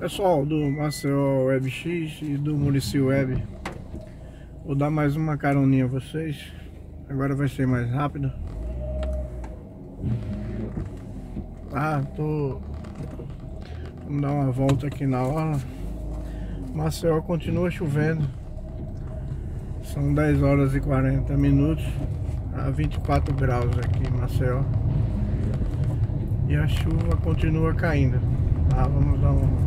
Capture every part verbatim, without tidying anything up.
Pessoal do Maceió Web X e do Murici Web, vou dar mais uma caroninha a vocês. Agora vai ser mais rápido. Ah, tô... Vamos dar uma volta aqui na orla. Maceió continua chovendo. São dez horas e quarenta minutos, a vinte e quatro graus aqui em Maceió. E a chuva continua caindo. Ah, vamos dar um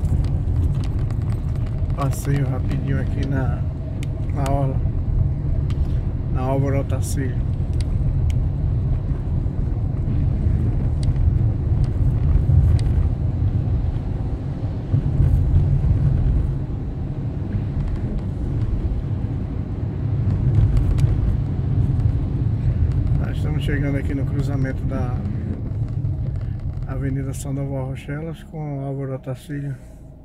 passeio rapidinho aqui na, na orla, na Álvaro Otacílio. Nós estamos chegando aqui no cruzamento da Avenida Sandoval Rochelas com Álvaro Otacílio.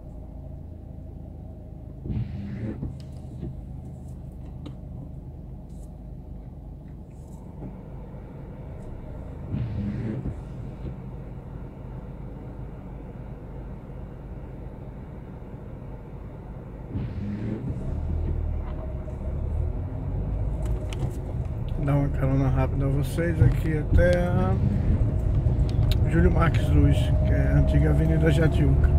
Dar uma carona rápida a vocês aqui até a Júlio Marques Luz, que é a antiga Avenida Jatiuca.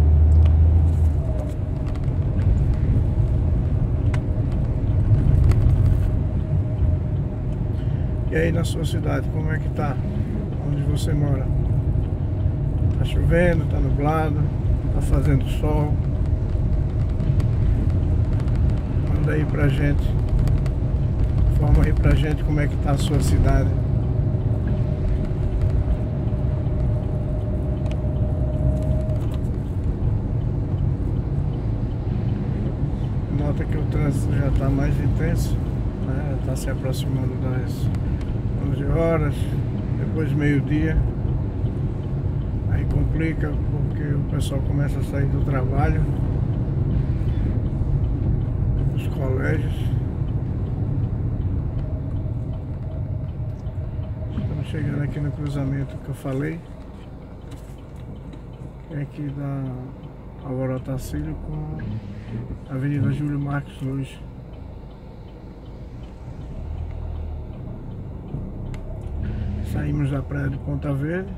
E aí na sua cidade, como é que tá? Onde você mora? Tá chovendo, tá nublado, tá fazendo sol? Manda aí pra gente. Informa aí pra gente como é que tá a sua cidade. Nota que o trânsito já está mais intenso, né? Está se aproximando das onze horas, depois meio-dia. Aí complica porque o pessoal começa a sair do trabalho, dos colégios. Estamos chegando aqui no cruzamento que eu falei, que é aqui da Álvaro Otacílio com a Avenida Júlio Marques Luz. Saímos da praia de Ponta Verde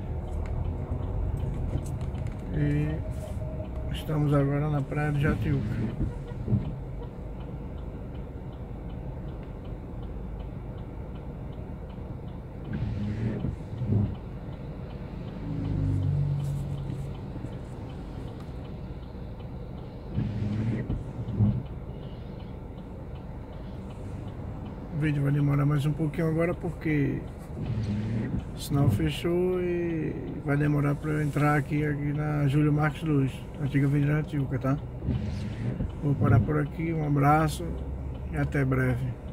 e estamos agora na praia de Jatiuca. O vídeo vai demorar mais um pouquinho agora porque o sinal fechou e vai demorar para eu entrar aqui, aqui na Júlio Marques Luz, antiga Avenida Jatiuca, tá? Vou parar por aqui, um abraço e até breve.